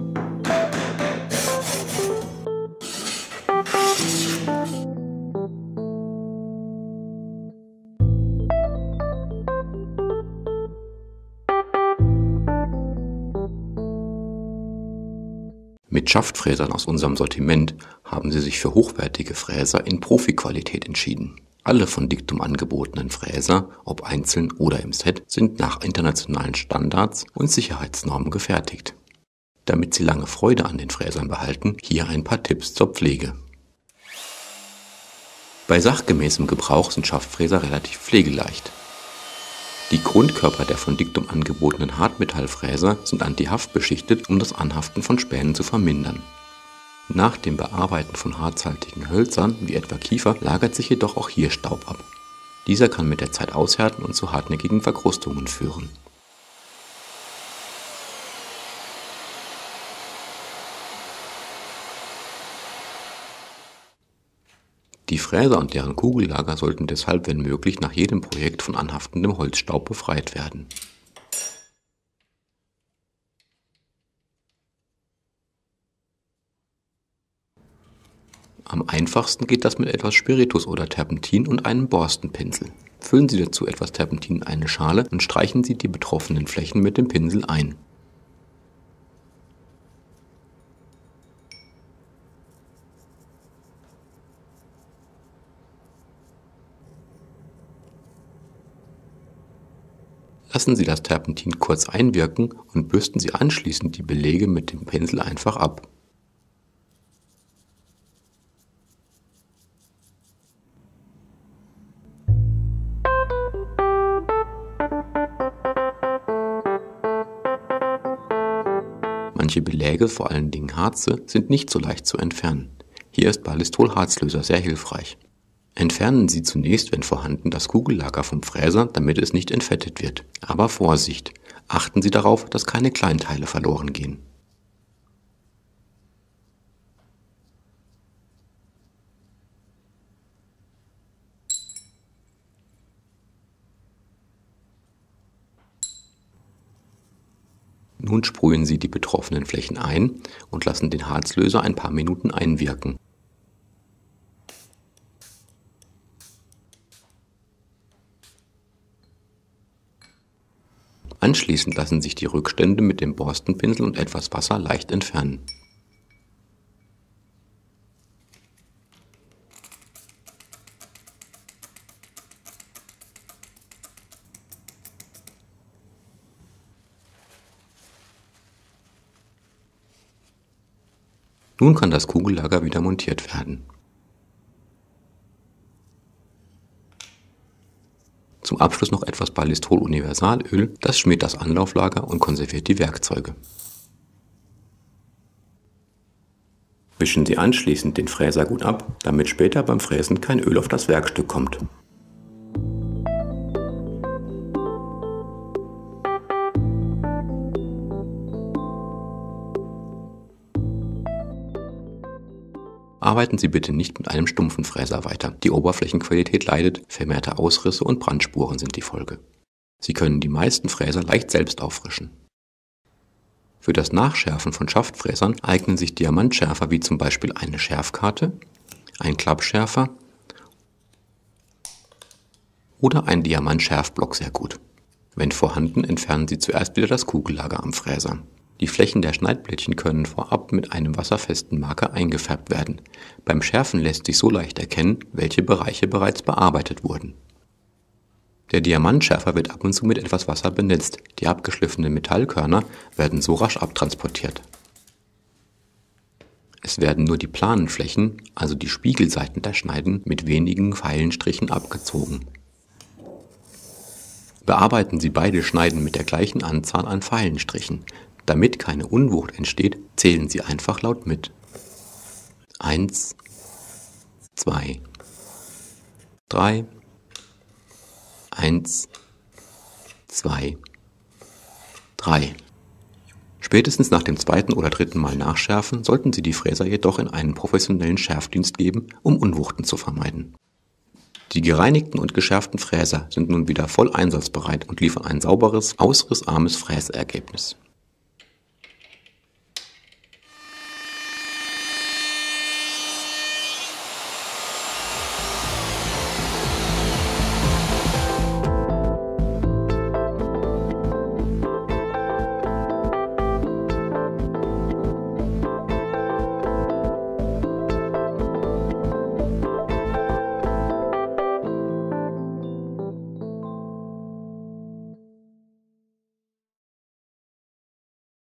Mit Schaftfräsern aus unserem Sortiment haben sie sich für hochwertige Fräser in Profi-Qualität entschieden. Alle von Dictum angebotenen Fräser, ob einzeln oder im Set, sind nach internationalen Standards und Sicherheitsnormen gefertigt. Damit Sie lange Freude an den Fräsern behalten, hier ein paar Tipps zur Pflege. Bei sachgemäßem Gebrauch sind Schaftfräser relativ pflegeleicht. Die Grundkörper der von Dictum angebotenen Hartmetallfräser sind antihaftbeschichtet, um das Anhaften von Spänen zu vermindern. Nach dem Bearbeiten von harzhaltigen Hölzern, wie etwa Kiefer, lagert sich jedoch auch hier Staub ab. Dieser kann mit der Zeit aushärten und zu hartnäckigen Verkrustungen führen. Die Fräser und deren Kugellager sollten deshalb wenn möglich nach jedem Projekt von anhaftendem Holzstaub befreit werden. Am einfachsten geht das mit etwas Spiritus oder Terpentin und einem Borstenpinsel. Füllen Sie dazu etwas Terpentin in eine Schale und streichen Sie die betroffenen Flächen mit dem Pinsel ein. Lassen Sie das Terpentin kurz einwirken und bürsten Sie anschließend die Belege mit dem Pinsel einfach ab. Manche Beläge, vor allen Dingen Harze, sind nicht so leicht zu entfernen. Hier ist Ballistol-Harzlöser sehr hilfreich. Entfernen Sie zunächst, wenn vorhanden, das Kugellager vom Fräser, damit es nicht entfettet wird. Aber Vorsicht! Achten Sie darauf, dass keine Kleinteile verloren gehen. Nun sprühen Sie die betroffenen Flächen ein und lassen den Harzlöser ein paar Minuten einwirken. Anschließend lassen sich die Rückstände mit dem Borstenpinsel und etwas Wasser leicht entfernen. Nun kann das Kugellager wieder montiert werden. Zum Abschluss noch etwas Ballistol Universalöl, das schmiert das Anlauflager und konserviert die Werkzeuge. Wischen Sie anschließend den Fräser gut ab, damit später beim Fräsen kein Öl auf das Werkstück kommt. Arbeiten Sie bitte nicht mit einem stumpfen Fräser weiter. Die Oberflächenqualität leidet, vermehrte Ausrisse und Brandspuren sind die Folge. Sie können die meisten Fräser leicht selbst auffrischen. Für das Nachschärfen von Schaftfräsern eignen sich Diamantschärfer wie zum Beispiel eine Schärfkarte, ein Klappschärfer oder ein Diamantschärfblock sehr gut. Wenn vorhanden, entfernen Sie zuerst wieder das Kugellager am Fräser. Die Flächen der Schneidblättchen können vorab mit einem wasserfesten Marker eingefärbt werden. Beim Schärfen lässt sich so leicht erkennen, welche Bereiche bereits bearbeitet wurden. Der Diamantschärfer wird ab und zu mit etwas Wasser benetzt. Die abgeschliffenen Metallkörner werden so rasch abtransportiert. Es werden nur die planen Flächen, also die Spiegelseiten der Schneiden, mit wenigen Feilenstrichen abgezogen. Bearbeiten Sie beide Schneiden mit der gleichen Anzahl an Feilenstrichen. Damit keine Unwucht entsteht, zählen Sie einfach laut mit. 1, 2, 3, 1, 2, 3. Spätestens nach dem zweiten oder dritten Mal nachschärfen, sollten Sie die Fräser jedoch in einen professionellen Schärfdienst geben, um Unwuchten zu vermeiden. Die gereinigten und geschärften Fräser sind nun wieder voll einsatzbereit und liefern ein sauberes, ausrissarmes Fräsergebnis.